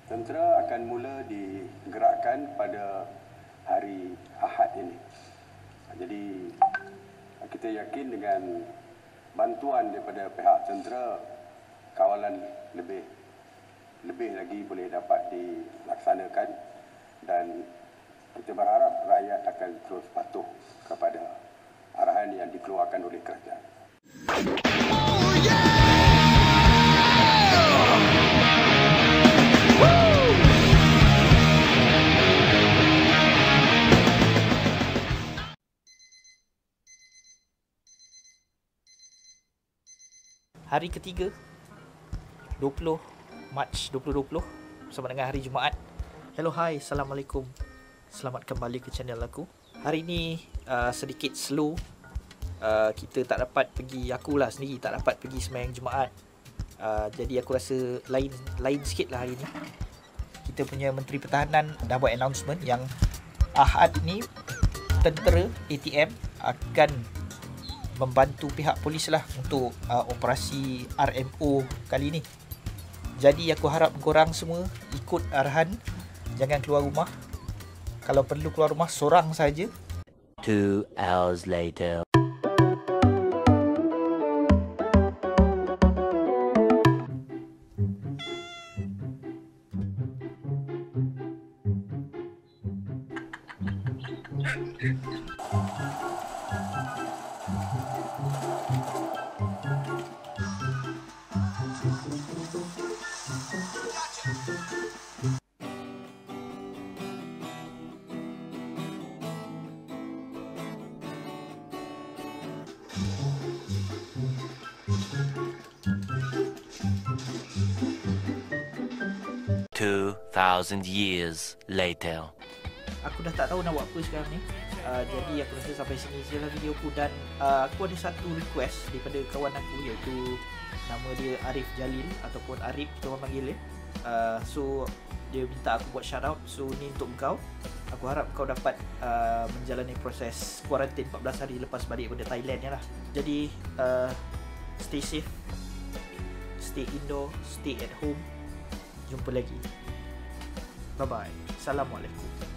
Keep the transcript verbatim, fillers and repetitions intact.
Tentera akan mula digerakkan pada hari Ahad ini. Jadi kita yakin dengan bantuan daripada pihak tentera, kawalan lebih lebih lagi boleh dapat dilaksanakan dan kita berharap rakyat akan terus patuh kepada arahan yang dikeluarkan oleh kerajaan. Oh, yeah! Hari ketiga dua puluh Mac dua ribu dua puluh bersama dengan hari Jumaat. Hello, hi, Assalamualaikum. Selamat kembali ke channel aku. Hari ni uh, sedikit slow. uh, Kita tak dapat pergi, akulah sendiri tak dapat pergi sembahyang Jumaat. uh, Jadi aku rasa lain lain sikit lah hari ni. Kita punya Menteri Pertahanan dah buat announcement yang Ahad ni tentera A T M akan membantu pihak polis lah untuk uh, operasi R M O kali ni. Jadi aku harap korang semua ikut arahan, jangan keluar rumah. Kalau perlu keluar rumah sorang saja. Two hours later. Two thousand years later. Aku dah tak tahu nak buat apa sekarang ni. uh, Jadi aku rasa sampai sini sajalah video aku. Dan uh, aku ada satu request daripada kawan aku, iaitu nama dia Arif Jalil ataupun Arif kita orang panggil dia. uh, So dia minta aku buat shout out. So ni untuk kau. Aku harap kau dapat uh, menjalani proses kuarantin empat belas hari lepas balik daripada Thailand ni lah. Jadi uh, stay safe, stay indoor, stay at home. Jumpa lagi. Bye bye. Assalamualaikum.